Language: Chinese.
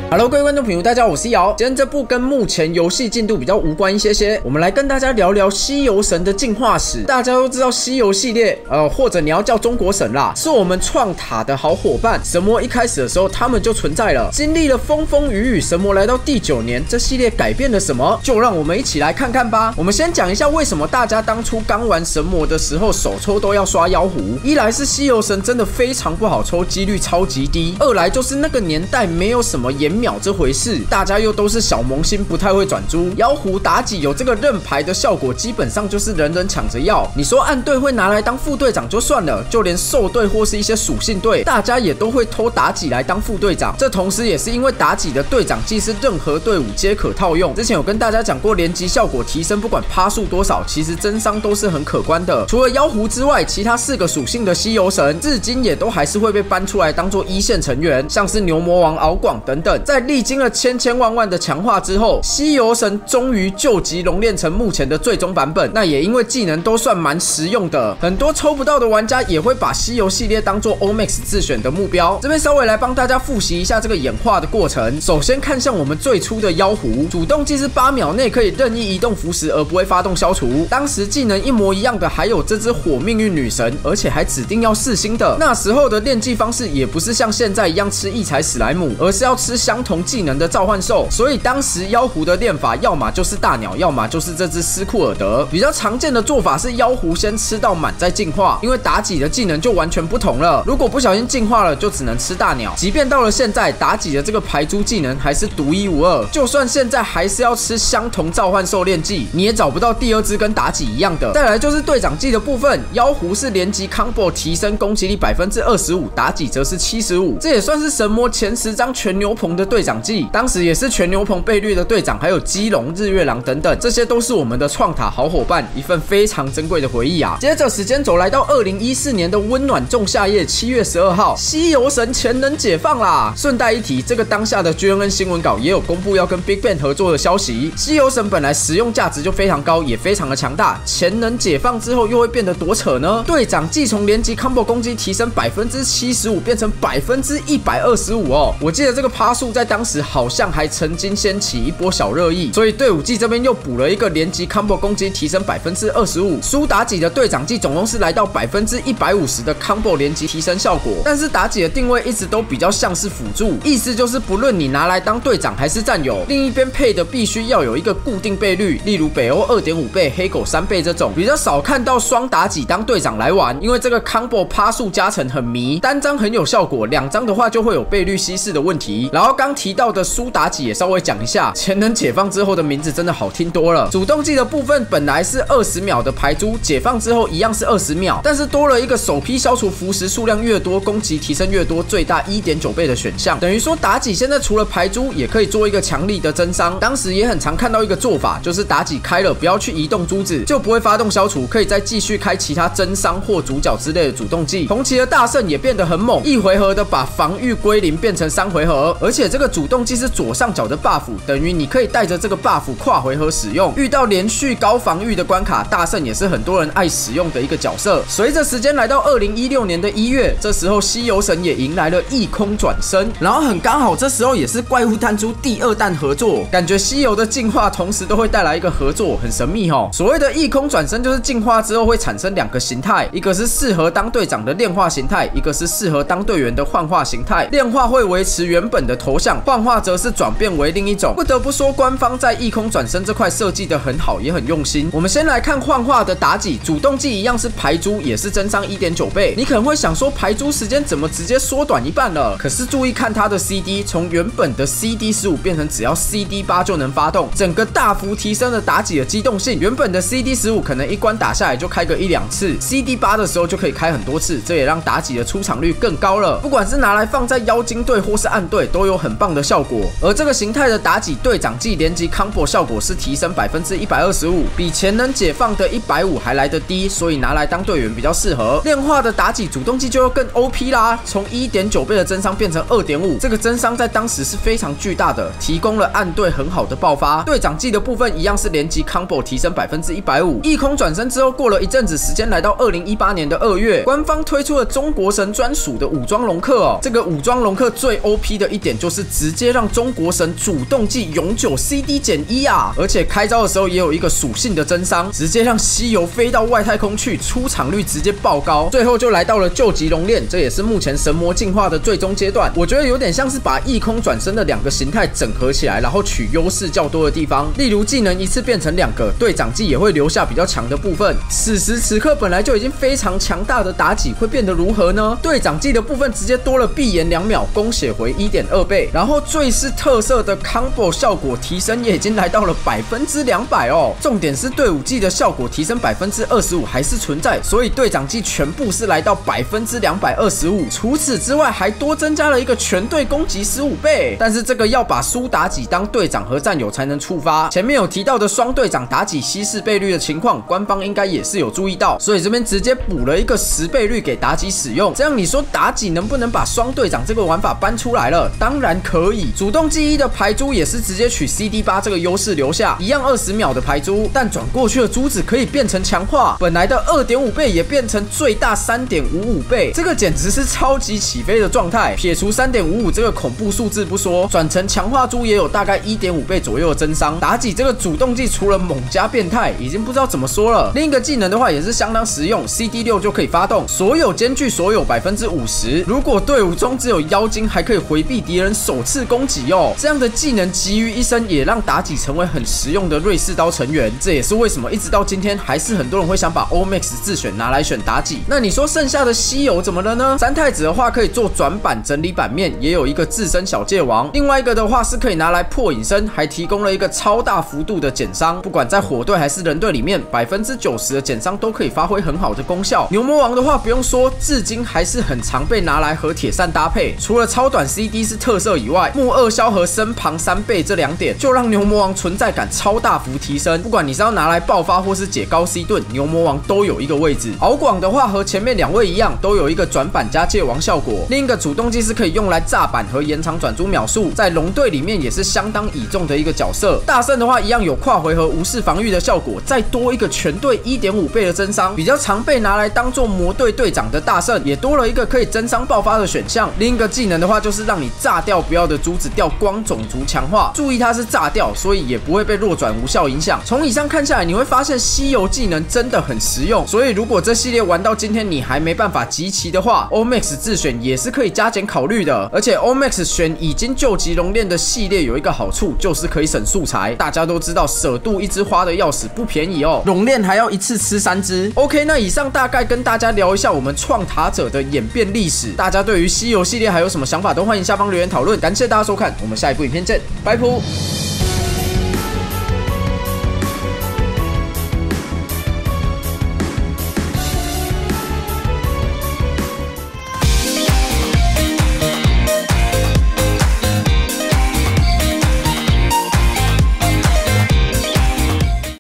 Hello， 各位观众朋友，大家好，我是瑶。今天这部跟目前游戏进度比较无关一些，我们来跟大家聊聊西游神的进化史。大家都知道西游系列，或者你要叫中国神啦，是我们创塔的好伙伴。神魔一开始的时候，他们就存在了。经历了风风雨雨，神魔来到第9年，这系列改变了什么？就让我们一起来看看吧。我们先讲一下为什么大家当初刚玩神魔的时候，手抽都要刷妖狐。一来是西游神真的非常不好抽，几率超级低；二来就是那个年代没有什么延秒这回事，大家又都是小萌新，不太会转珠。妖狐妲己有这个认牌的效果，基本上就是人人抢着要。你说暗队会拿来当副队长就算了，就连兽队或是一些属性队，大家也都会偷妲己来当副队长。这同时也是因为妲己的队长技是任何队伍皆可套用。之前有跟大家讲过，连击效果提升不管趴数多少，其实增伤都是很可观的。除了妖狐之外，其他4个属性的西游神，至今也都还是会被搬出来当做一线成员，像是牛魔王、敖广等等。在历经了千万的强化之后，西游神终于救急熔炼成目前的最终版本。那也因为技能都算蛮实用的，很多抽不到的玩家也会把西游系列当做 OMAX 自选的目标。这边稍微来帮大家复习一下这个演化的过程。首先看向我们最初的妖狐，主动技是8秒内可以任意移动符石而不会发动消除。当时技能一模一样的还有这只火命运女神，而且还指定要4星的。那时候的练技方式也不是像现在一样吃异才史莱姆，而是要吃相同技能的召唤兽，所以当时妖狐的练法要么就是大鸟，要么就是这只斯库尔德。比较常见的做法是妖狐先吃到满再进化，因为妲己的技能就完全不同了，如果不小心进化了，就只能吃大鸟。即便到了现在，妲己的这个排珠技能还是独一无二，就算现在还是要吃相同召唤兽练技，你也找不到第2只跟妲己一样的。再来就是队长技的部分，妖狐是连击 combo 提升攻击力 25%， 妲己则是 75%， 这也算是神魔前10张全牛棚的队长技，当时也是全牛棚倍率的队长，还有基隆、日月狼等等，这些都是我们的创塔好伙伴，一份非常珍贵的回忆啊。接着时间轴来到2014年的温暖仲夏夜7月12号，西游神潜能解放啦！顺带一提，这个当下的 GNN 新闻稿也有公布要跟 BigBang 合作的消息。西游神本来实用价值就非常高，也非常的强大，潜能解放之后又会变得多扯呢？队长既从连击 combo 攻击提升 75% 变成 125% 哦！我记得这个趴数在当时好像还曾经掀起一波小热议，所以队伍技这边又补了一个连击 combo 攻击提升 25%。苏妲己的队长技总共是来到 150% 的 combo 连击提升效果，但是妲己的定位一直都比较像是辅助，意思就是不论你拿来当队长还是战友，另一边配的必须要有一个固定倍率，例如北欧 2.5 倍、黑狗3倍这种，比较少看到双妲己当队长来玩，因为这个 combo 趴数加成很迷，单张很有效果，2张的话就会有倍率稀释的问题。然后刚提到的苏妲己也稍微讲一下，潜能解放之后的名字真的好听多了。主动技的部分本来是20秒的排珠，解放之后一样是20秒，但是多了一个首批消除符石数量越多，攻击提升越多，最大 1.9 倍的选项。等于说妲己现在除了排珠，也可以做一个强力的增伤。当时也很常看到一个做法，就是妲己开了不要去移动珠子，就不会发动消除，可以再继续开其他增伤或主角之类的主动技。同期的大圣也变得很猛，1回合的把防御归零变成3回合，而且这个主动技是左上角的 buff， 等于你可以带着这个 buff 跨回合使用。遇到连续高防御的关卡，大圣也是很多人爱使用的一个角色。随着时间来到2016年的1月，这时候西游神也迎来了异空转生，然后很刚好这时候也是怪物弹珠第2弹合作，感觉西游的进化同时都会带来一个合作，很神秘哦。所谓的异空转生就是进化之后会产生2个形态，一个是适合当队长的炼化形态，一个是适合当队员的幻化形态。炼化会维持原本的头像，幻化则是转变为另一种。不得不说，官方在异空转生这块设计的很好，也很用心。我们先来看幻化的妲己，主动技一样是排珠，也是增伤 1.9 倍。你可能会想说，排珠时间怎么直接缩短一半了？可是注意看它的 CD， 从原本的 CD15 变成只要 CD8 就能发动，整个大幅提升了妲己的机动性。原本的 CD15 可能一关打下来就开个1-2次 ，CD8 的时候就可以开很多次，这也让妲己的出场率更高了。不管是拿来放在妖精队或是暗队，都有很棒的效果。而这个形态的妲己队长技连击 combo 效果是提升 125%， 比潜能解放的150还来得低，所以拿来当队员比较适合。炼化的妲己主动技就要更 OP 啦，从 1.9 倍的增伤变成 2.5， 这个增伤在当时是非常巨大的，提供了暗队很好的爆发。队长技的部分一样是连击 combo 提升 150%。异空转身之后，过了一阵子时间，来到2018年的2月，官方推出了中国神专属的武装龙克哦。这个武装龙克最 OP 的一点就是就是直接让中国神主动技永久 CD-1啊，而且开招的时候也有一个属性的增伤，直接让西游飞到外太空去，出场率直接爆高。最后就来到了救急熔炼，这也是目前神魔进化的最终阶段。我觉得有点像是把异空转身的2个形态整合起来，然后取优势较多的地方，例如技能一次变成2个，队长技也会留下比较强的部分。此时此刻本来就已经非常强大的妲己会变得如何呢？队长技的部分直接多了闭眼2秒，供血回 1.2 倍，然后最是特色的 combo 效果提升也已经来到了200%哦。重点是队伍技的效果提升25%还是存在，所以队长技全部是来到225%。除此之外，还多增加了一个全队攻击15倍。但是这个要把苏妲己当队长和战友才能触发。前面有提到的双队长妲己稀释倍率的情况，官方应该也是有注意到，所以这边直接补了一个10倍率给妲己使用。这样你说妲己能不能把双队长这个玩法搬出来了？当然可以。主动技1的排珠也是直接取 CD8 这个优势留下，一样20秒的排珠，但转过去的珠子可以变成强化，本来的2.5倍也变成最大3.55倍，这个简直是超级起飞的状态。撇除3.55这个恐怖数字不说，转成强化珠也有大概1.5倍左右的增伤。妲己这个主动技除了猛加变态，已经不知道怎么说了。另一个技能的话也是相当实用 ，CD6 就可以发动，所有兼具所有50%。如果队伍中只有妖精，还可以回避敌人首次攻击哦。这样的技能集于一身，也让妲己成为很实用的瑞士刀成员。这也是为什么一直到今天，还是很多人会想把 OMAX 自选拿来选妲己。那你说剩下的稀有怎么了呢？三太子的话可以做转版整理版面，也有一个自身小界王。另外一个的话是可以拿来破隐身，还提供了一个超大幅度的减伤，不管在火队还是人队里面，90%的减伤都可以发挥很好的功效。牛魔王的话不用说，至今还是很常被拿来和铁扇搭配。除了超短 CD 是特色以外，木2消和身旁3倍这2点，就让牛魔王存在感超大幅提升。不管你是要拿来爆发或是解高 C 盾，牛魔王都有一个位置。敖广的话和前面2位一样，都有一个转板加界王效果。另一个主动技是可以用来炸板和延长转珠秒数，在龙队里面也是相当倚重的一个角色。大圣的话一样有跨回合无视防御的效果，再多一个全队1.5倍的增伤。比较常被拿来当做魔队队长的大圣，也多了一个可以增伤爆发的选项。另一个技能的话就是让你炸掉不要的珠子掉光种族强化，注意它是炸掉，所以也不会被弱转无效影响。从以上看下来，你会发现稀有技能真的很实用。所以如果这系列玩到今天你还没办法集齐的话， OMAX 自选也是可以加减考虑的。而且 OMAX 选已经救急熔炼的系列有一个好处，就是可以省素材。大家都知道舍度一只花的要死，不便宜哦，熔炼还要一次吃3只。OK， 那以上大概跟大家聊一下我们创塔者的演变历史。大家对于稀有系列还有什么想法，都欢迎下方留言讨论。感谢大家收看，我们下一部影片见，拜拜。